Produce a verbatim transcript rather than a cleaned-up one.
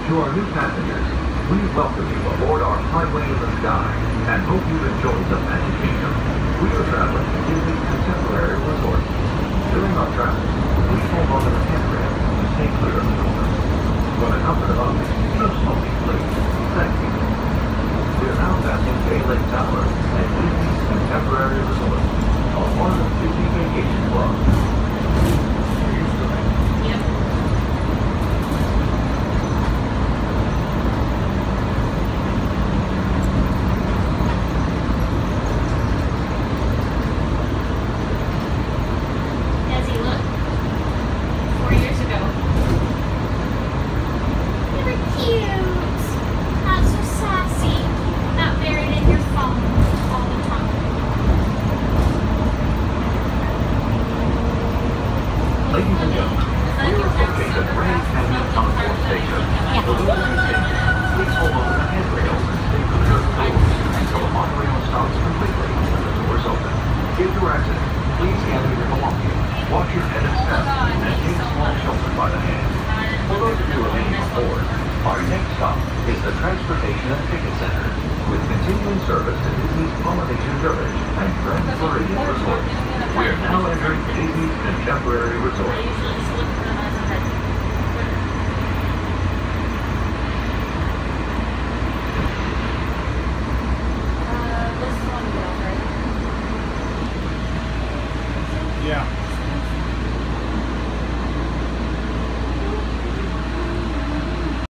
To our new passengers, we welcome you aboard our Highway in the Sky and hope you enjoy the Magic Kingdom. We are traveling to Disney's Contemporary Resort. During our travels, please hold on to the handrail to stay clear of the doors. For the comfort of others, no smoking, please. Thank you. We are now passing Bay Lake Tower at Disney's Contemporary Resort, a part of Disney Vacation Club. Are you swimming? Yep. Desi, look. Four years ago. You were cute. Not so sassy. Not buried in your phone all the time. Ladies and gentlemen, we are approaching the Grand Canyon Concourse Station. The Lunar Station. Please hold on to the handrails and stay clear of the doors until the monorail stops completely and the doors open. If you're accident, please gather your belongings, watch your head and step, and take small children by the hand. For those of you remaining on board, our next stop is the Transportation and Ticket Center, with continuing service to Disney's Polynesian Village and Grand Floridian Resort. We are now entering Disney's Contemporary Resort.